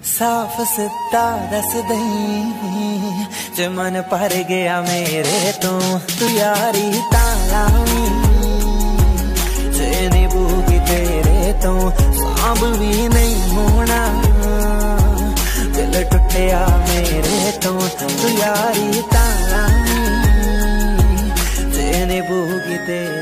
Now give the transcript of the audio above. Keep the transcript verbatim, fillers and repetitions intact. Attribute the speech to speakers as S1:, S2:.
S1: साफ सिद्धा दस दई जे मन भर गया मेरे तो तू यारी तालावी जे निभूगी तेरे तो सांभ भी नहीं होना दिल टुटिया मेरे तो तू यारी तालावी जे निभूगी तेरे